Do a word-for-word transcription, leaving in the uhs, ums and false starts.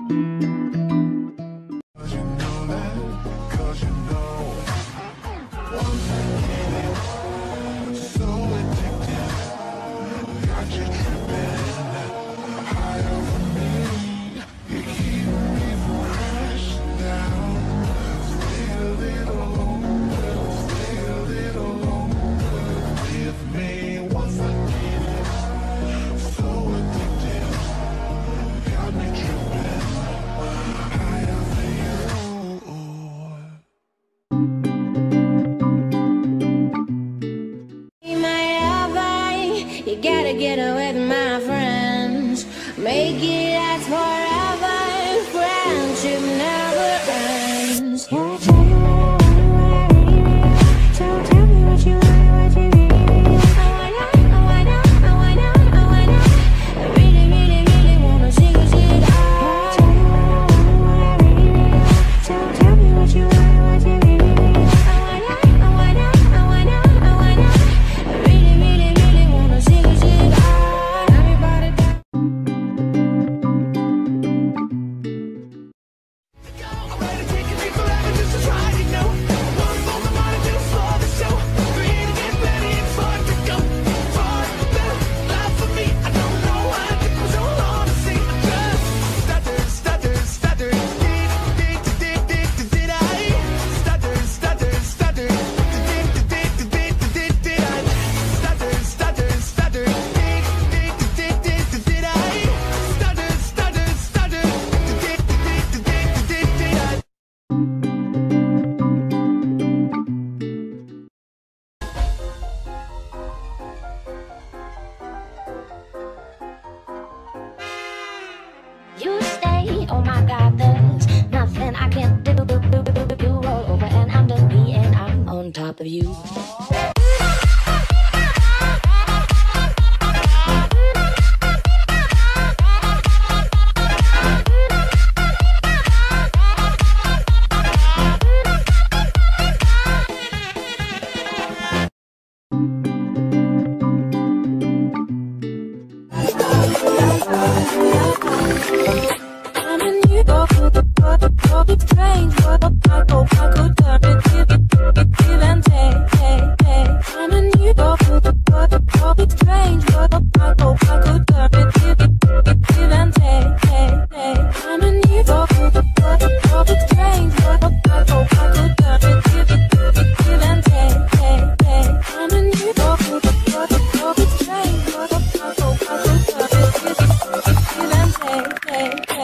You gotta get away with my friends. Make it last forever. Friendship never ends. You tell me what you want, so tell me what you want, what you really. I wanna, I wanna, I wanna, I wanna. I really, really, really wanna see you shit out. Tell me what you want, really. So tell me what you want, what you really. I wanna, I wanna, I wanna, I wanna. I really, really, really wanna see you shit out. Everybody down. You stay, oh my God, there's nothing I can do. You roll over and under me, and I'm on top of you. Strange, what I hope I could turn it, give it, give and take, take, take. I'm a new dog, what it's strange, what I hope I could turn it, give it, give and take, take, take. I'm a new dog, what it's strange, what I hope I could turn it, give it, give and take, take, take. I'm a new dog, what it's strange, what I hope I could turn it, give it, give and take, take.